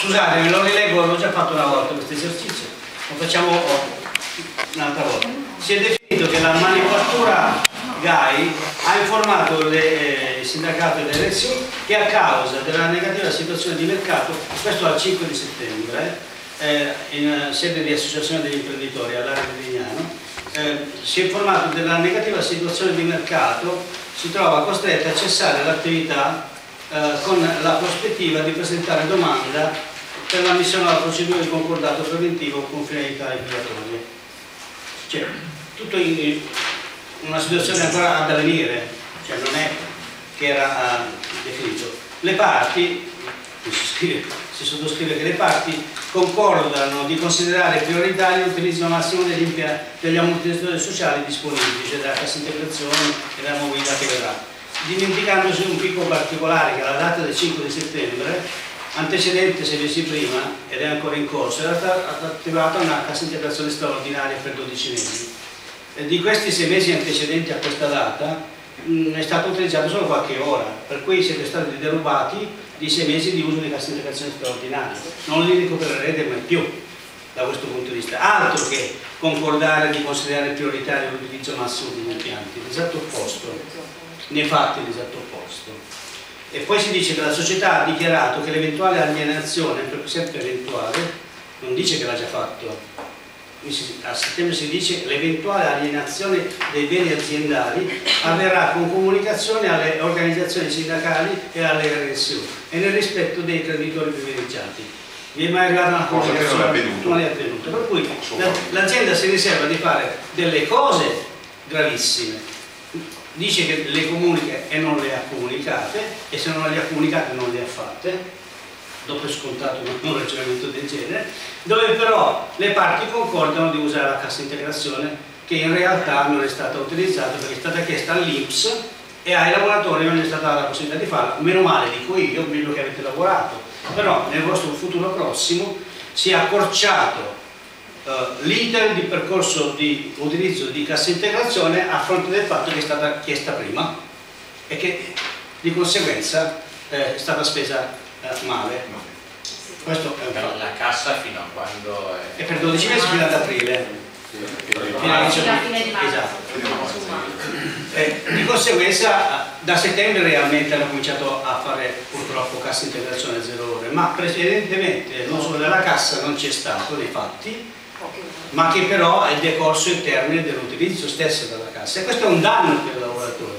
Scusate, me lo rileggo, l'ho già fatto una volta questo esercizio, lo facciamo un'altra volta. Si è definito che la manifattura GAI ha informato il sindacato delle elezioni che a causa della negativa situazione di mercato, questo al 5 di settembre, in sede di associazione degli imprenditori all'area di Lignano, si è informato della negativa situazione di mercato, si trova costretto a cessare l'attività con la prospettiva di presentare domanda per l'ammissione alla procedura di concordato preventivo con finalità liquidatorie. Cioè, tutto in una situazione ancora ad avvenire, cioè non è che era definito. Le parti, si sottoscrive che le parti concordano di considerare prioritario l'utilizzo massimo degli ammortizzatori sociali disponibili, cioè della cassa integrazione e della mobilità che verrà, dimenticandosi un piccolo particolare che alla data del 5 di settembre, antecedente 6 mesi prima, ed è ancora in corso, era stata attivata una cassa integrazione straordinaria per 12 mesi. Di questi 6 mesi antecedenti a questa data è stato utilizzato solo qualche ora, per cui siete stati derubati di 6 mesi di uso di cassa integrazione straordinaria. Non li recupererete mai più da questo punto di vista, altro che concordare di considerare prioritario l'utilizzo massimo degli impianti, l'esatto opposto, nei fatti l'esatto opposto. E poi si dice che la società ha dichiarato che l'eventuale alienazione, proprio sempre eventuale, non dice che l'ha già fatto. A settembre si dice che l'eventuale alienazione dei beni aziendali avverrà con comunicazione alle organizzazioni sindacali e alle RSU e nel rispetto dei creditori privilegiati. Vi è mai arrivata una comunicazione? Non è avvenuto. Per cui l'azienda si riserva di fare delle cose gravissime, dice che le comunica e non le ha comunicate, e se non le ha comunicate non le ha fatte, dopo è scontato un ragionamento del genere, dove però le parti concordano di usare la cassa integrazione che in realtà non è stata utilizzata perché è stata chiesta all'INPS e ai lavoratori non è stata data la possibilità di farla. Meno male, dico io, meglio che avete lavorato, però nel vostro futuro prossimo si è accorciato l'iter di percorso di utilizzo di cassa integrazione a fronte del fatto che è stata chiesta prima e che di conseguenza è stata spesa male. Questo è un fatto. La cassa fino a quando è per 12 mesi fino ad aprile. Fino a fine di marzo. Esatto. Di conseguenza da settembre realmente hanno cominciato a fare purtroppo cassa integrazione a 0 ore, ma precedentemente l'uso della cassa non c'è stato nei fatti, ma che però è decorso il termine dell'utilizzo stesso della cassa, e questo è un danno per i lavoratori.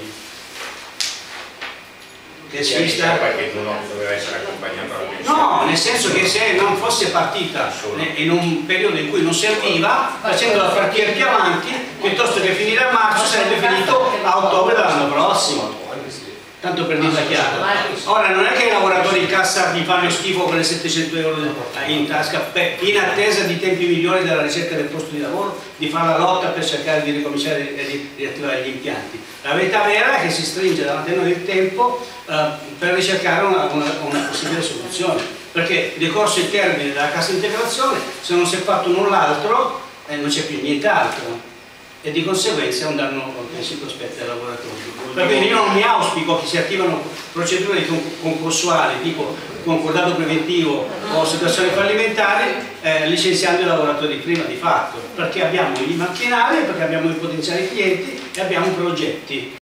Che si sta... perché tu non doveva essere accompagnato alla pensione. No, nel senso che se non fosse partita in un periodo in cui non serviva, facendola partire più avanti, piuttosto che finire a marzo, sarebbe finito a ottobre dell'anno prossimo. Tanto per dirla chiara. Ora non è che i lavoratori in cassa gli fanno schifo con le 700 euro in tasca in attesa di tempi migliori della ricerca del posto di lavoro, di fare la lotta per cercare di ricominciare e di riattivare gli impianti. La verità vera è che si stringe davanti a noi il tempo per ricercare una possibile soluzione, perché decorso il termine della cassa integrazione, se non si è fatto null'altro non c'è più nient'altro, e di conseguenza è un danno che si prospetta ai lavoratori. Perché io non mi auspico che si attivano procedure concorsuali tipo concordato preventivo o situazioni fallimentari licenziando i lavoratori prima di fatto, perché abbiamo i macchinari, perché abbiamo i potenziali clienti e abbiamo progetti.